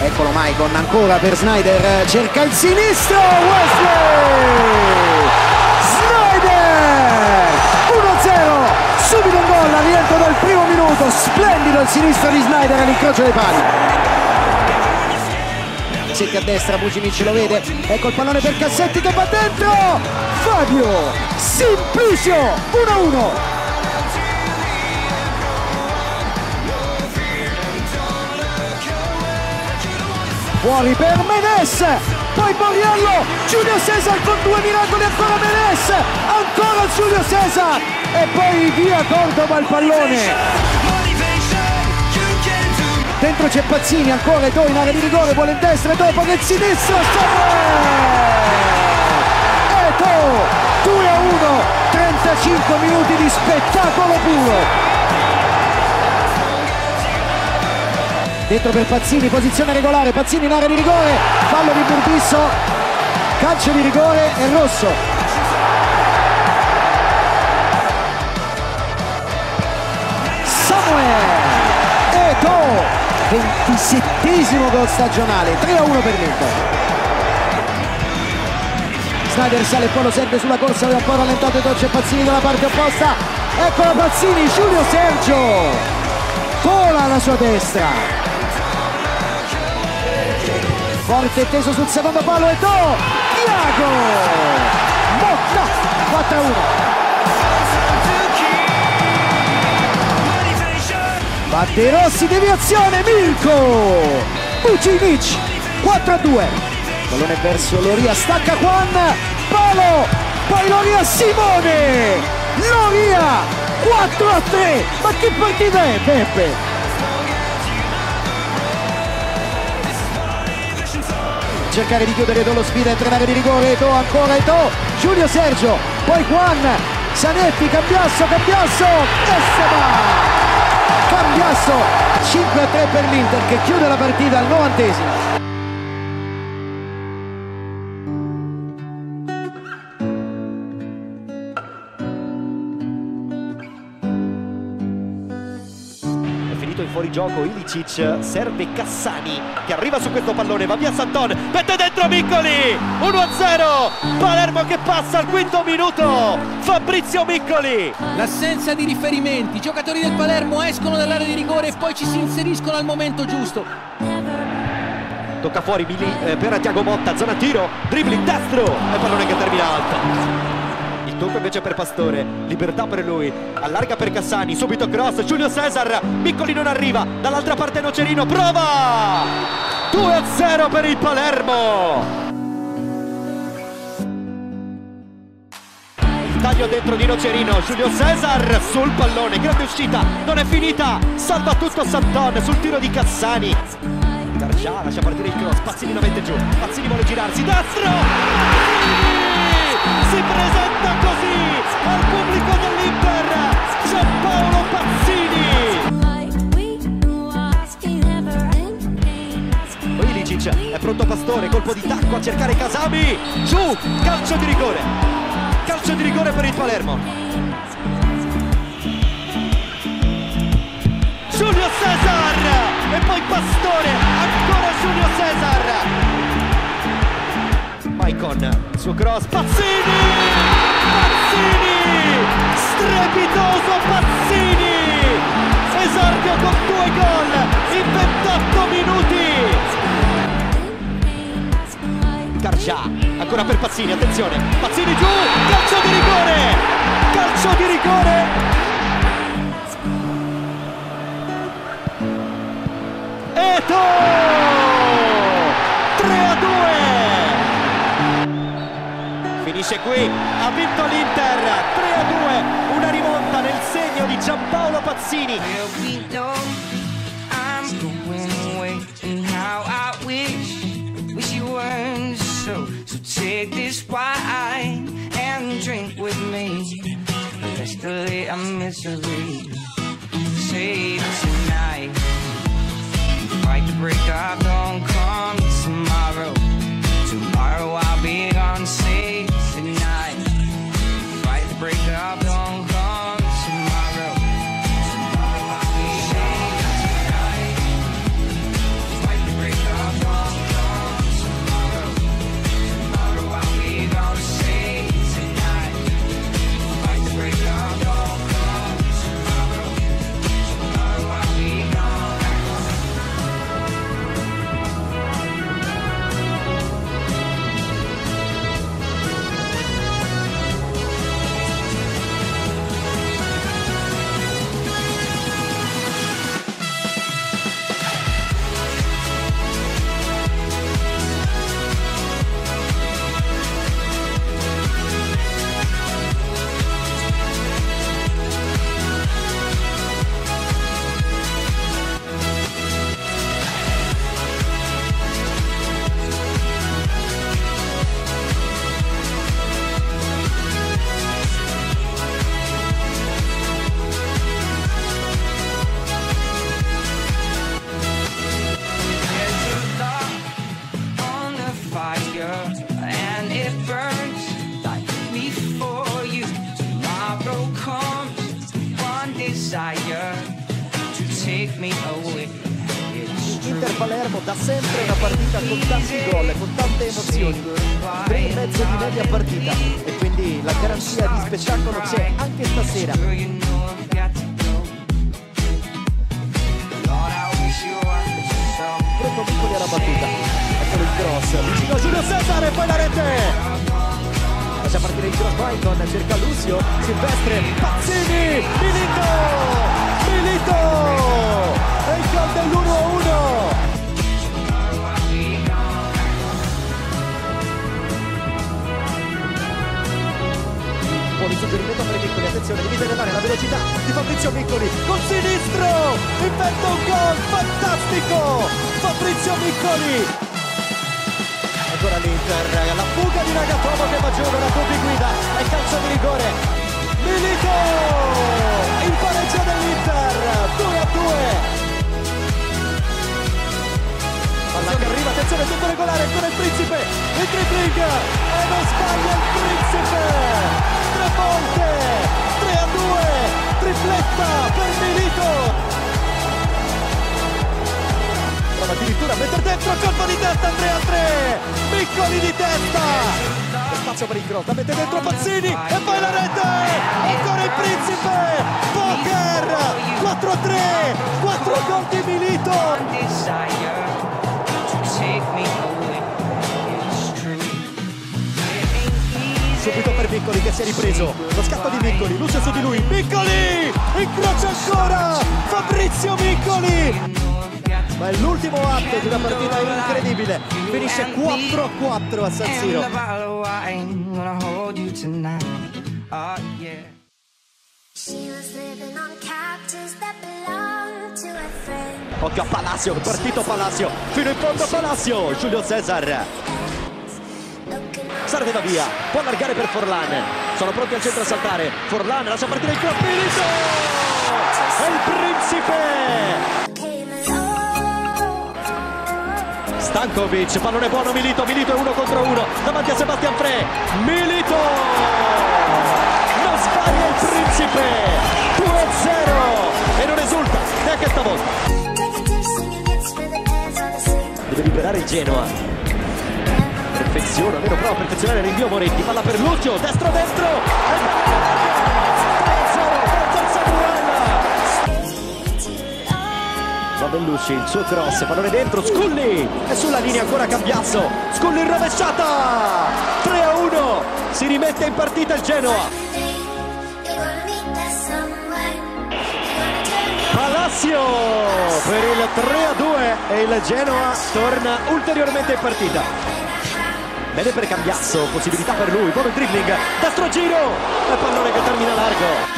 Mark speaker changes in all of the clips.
Speaker 1: Eccolo Maicon ancora per Sneijder, cerca il sinistro, Wesley! Sneijder! 1-0, subito un gol al rientro dal primo minuto, splendido il sinistro di Sneijder all'incrocio dei pali. Cassetti a destra, Vucinic lo vede, ecco il pallone per Cassetti che va dentro, Fabio Simplicio, 1-1. Fuori per Menes, poi Borriello, Giulio Cesar con due miracoli, ancora Menes, ancora Giulio Cesar e poi via Cordova il pallone. Dentro c'è Pazzini, ancora Eto'o in area di rigore, vuole in destra, dopo che il sinistro, Eto'o, 2-1, 35 minuti di spettacolo puro. Dentro per Pazzini, posizione regolare, Pazzini in area di rigore, fallo di Burdisso, calcio di rigore e rosso. Samuel Eto'o, 27esimo gol stagionale, 3-1 per l'Inter. Sneijder sale e poi lo serve sulla corsa, aveva un po' rallentato Eto'o, c'è Pazzini dalla parte opposta, eccola Pazzini, Giulio Sergio, vola alla sua destra. Forte e teso sul secondo palo, Eto'o, Thiago Motta, 4-1. Batte Rossi, deviazione, Milko, Vucinic, 4-2. Pallone verso Loria, stacca Juan, palo, poi Loria, Simone, Loria, 4-3. Ma che partita è, Peppe? Cercare di chiudere Eto'o, lo sfida, entra in area di rigore, Eto'o, ancora Eto'o, Giulio Sergio, poi Juan, Zanetti, Cambiasso, Cambiasso, 5-3 per l'Inter che chiude la partita al 90esimo.
Speaker 2: In fuorigioco Ilicic, serve Cassani che arriva su questo pallone, va via Santon, mette dentro Miccoli, 1-0, Palermo che passa al quinto minuto, Fabrizio Miccoli.
Speaker 3: L'assenza di riferimenti, i giocatori del Palermo escono dall'area di rigore e poi ci si inseriscono al momento giusto.
Speaker 2: Tocca fuori per Thiago Motta, zona tiro, dribbling destro e pallone che termina alto. Il tocco invece per Pastore, libertà per lui, allarga per Cassani, subito cross, Giulio Cesar, Miccoli non arriva, dall'altra parte Nocerino, prova! 2-0 per il Palermo! Il taglio dentro di Nocerino, Giulio Cesar sul pallone, grande uscita, non è finita, salva tutto Santon sul tiro di Cassani. Garcia lascia partire il cross, Pazzini lo mette giù, Pazzini vuole girarsi, destro! Si presenta così al pubblico dell'Inter Giampaolo Pazzini. Ilicic è pronto Pastore, colpo di tacco a cercare Casami, giù, calcio di rigore per il Palermo. Giulio Cesar e poi Pastore, ancora Giulio Cesar. Maicon, suo cross, Pazzini! Strepitoso Pazzini! Esordio con 2 gol in 28 minuti! Garcia, ancora per Pazzini, attenzione, Pazzini giù, calcio di rigore! Calcio di rigore! Eto'o! 3-2! Finisce qui, ha vinto l'Inter, 3-2, una rimonta nel segno di Giampaolo Pazzini.
Speaker 4: Tomorrow I'll be gone, save tonight. Fight the break up, don't come tomorrow. Tomorrow I'll be gone tonight. Fight the break up. desire to take me away.
Speaker 2: Inter-Palermo da sempre una partita con tanti gol, con tante emozioni, 3,5 di media partita, e quindi la garanzia di spettacolo c'è anche stasera. Pronto Piccoli alla battuta, eccolo il cross, vicino a Giulio Cesar e poi la rete! Lascia partire il cross Maicon, cerca Lucio, Silvestre, Pazzini, Milito! E il gol dell'1-1! Buon suggerimento per i Piccoli, attenzione, limite dell'area, la velocità di Fabrizio Piccoli, con sinistro, inventa un gol fantastico, Fabrizio Piccoli. Ancora l'Inter, la fuga di Nagatomo che va giù, Verratti guida, e calcio di rigore, Milito, il pareggio dell'Inter, 2-2. Palla che arriva, attenzione, tutto regolare, ancora il Principe, il dribbling, e non sbaglia il Principe, 3 volte, 3-2, tripletta per Milito. Prova addirittura a mettere dentro, colpo di testa, 3-3, Piccoli di testa. C'è spazio per il cross, la mette dentro Pazzini, e poi la rete, ancora il Principe, poker, 4-3, 4 gol di Milito. Subito per Piccoli che si è ripreso, lo scatto di Piccoli, luce su di lui, Piccoli, incrocia ancora, Fabrizio Piccoli. Ma è l'ultimo atto di una partita incredibile, finisce 4-4 a San Siro. Occhio a Palacio, partito Palacio, fino in fondo Palacio, Giulio Cesar. Sarde va via, può allargare per Forlan, sono pronti al centro a saltare, Forlan lascia partire il cross, Milito! E il Principe! Stankovic, pallone buono, Milito è 1 contro 1, davanti a Sebastian Frey, Milito! Non sbaglia il Principe, 2-0 e non esulta neanche stavolta. Deve liberare il Genoa. Perfeziona, vero, prova a perfezionare il rinvio Moretti, palla per Lucio, destro, e 3-0, forza il Samuel. Va Bellucci, il suo cross, pallone dentro, Sculli, e sulla linea ancora Cambiasso, Sculli in rovesciata, 3-1, si rimette in partita il Genoa. Palacio per il 3-2 e il Genoa torna ulteriormente in partita. Bene per Cambiasso, possibilità per lui, buono il dribbling, destro giro, e pallone che termina largo.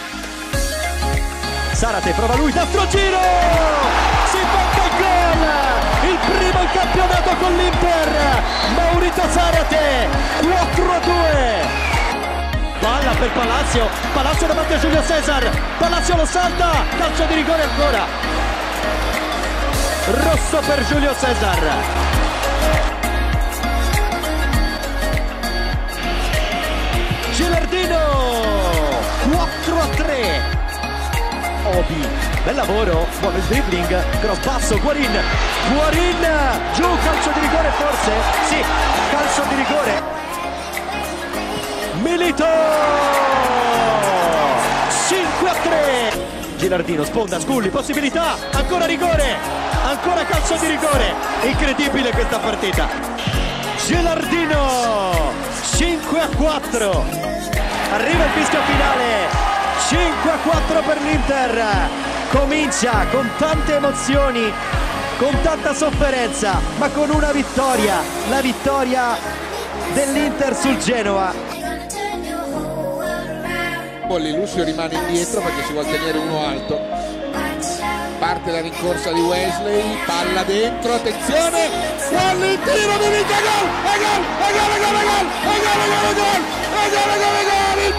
Speaker 2: Zarate, prova lui, destro giro, si becca il gol, il primo in campionato con l'Inter, Maurito Zarate, 4-2. Palla per Palacio, Palacio davanti a Giulio Cesar, Palacio lo salta, calcio di rigore ancora. Rosso per Giulio Cesar. Gilardino, 4-3. Obi, bel lavoro, buono il dribbling, cross basso, Guarin, giù, calcio di rigore forse? Sì, calcio di rigore. Milito, 5-3. Gilardino, sponda, Sculli, possibilità, ancora rigore, ancora calcio di rigore. Incredibile questa partita. Gilardino, 5-4. Arriva il fischio finale, 5-4 per l'Inter, comincia con tante emozioni, con tanta sofferenza, ma con una vittoria, la vittoria dell'Inter sul Genoa.
Speaker 5: Lucio rimane indietro perché si vuole tenere uno alto, parte la rincorsa di Wesley, palla dentro, attenzione, guarda il tiro di Mica, gol, il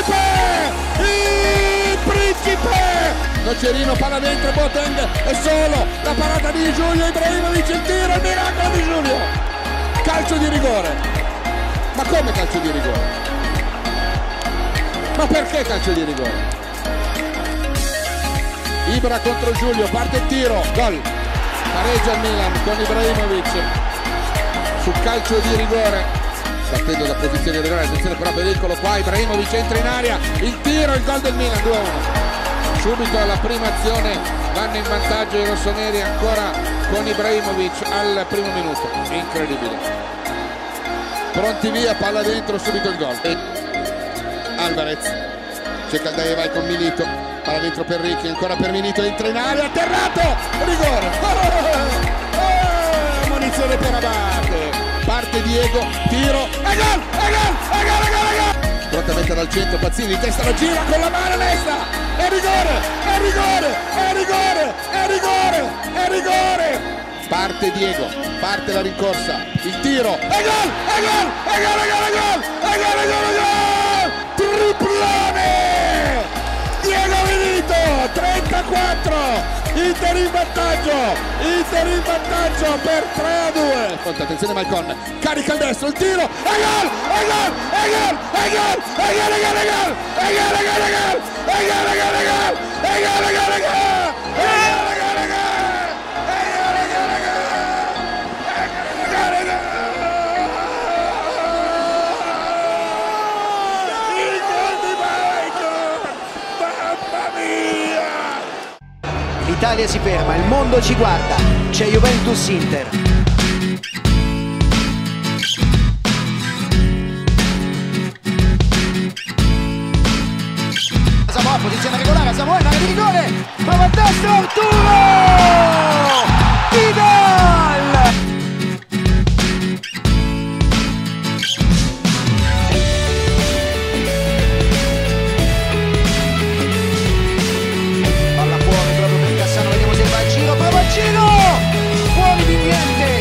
Speaker 5: Principe, Nocerino, palla dentro, Boateng è solo, la parata di Giulio Ibrahimovic, il tiro, il miracolo di Giulio, calcio di rigore. Ma come calcio di rigore? Ma perché calcio di rigore? Ibra contro Giulio, parte il tiro, gol. Pareggia il Milan con Ibrahimovic sul calcio di rigore, partendo da posizione regolare. Attenzione però, pericolo qua, Ibrahimovic entra in area, il tiro, il gol del Milan, 2-1. Subito alla prima azione vanno in vantaggio i rossoneri, ancora con Ibrahimovic al primo minuto, incredibile. Pronti via, palla dentro, subito il gol. Alvarez cerca il vai con Milito, palla dentro per Ricchi, ancora per Milito, entra in area, atterrato, rigore. Munizione per Abate, parte Diego, tiro, e gol, e gol, e gol, e gol, e gol. Pronta a mettere al centro, Pazzini, di testa la gira con la mano destra, è rigore, è rigore, è rigore, è rigore, è rigore. Parte Diego, parte la rincorsa, il tiro, e gol, e gol, e gol, e gol, e gol, e gol, e gol, e gol, triplone! Diego Milito, 34, Inter in vantaggio per 3-2. Attenzione Malcon, carica il destro, il tiro, e gol, e gol, e gol, e gol, e gol, e gol, e gol, e gol, e gol, e gol, e gol, e gol, e gol, e gol, e gol, e gol.
Speaker 1: L'Italia si ferma, il mondo ci guarda, c'è Juventus-Inter. Samoa, posizione regolare, Samoa in area di rigore, prova a destra, Arturo! Vidal! Fuori di niente.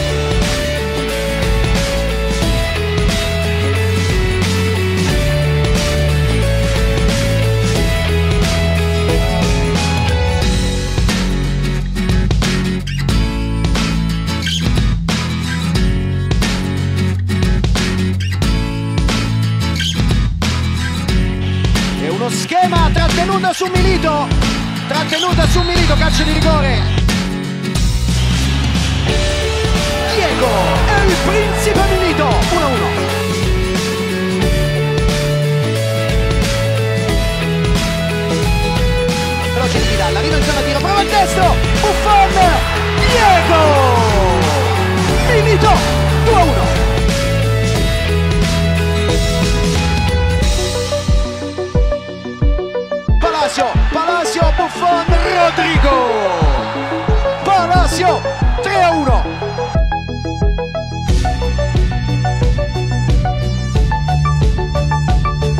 Speaker 1: È uno schema, trattenuta su Milito, calcio di rigore. Diego e il principe Milito, 1-1. Veloce di Vidal, arriva in zona tiro, prova il destro, Buffon, Diego, Milito, 2-1. Palacio, Buffon, Rodrigo, Palacio, 3-1.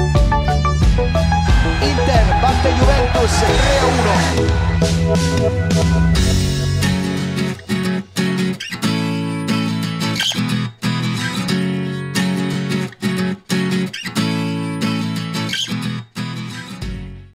Speaker 1: Inter batte Juventus 3-1.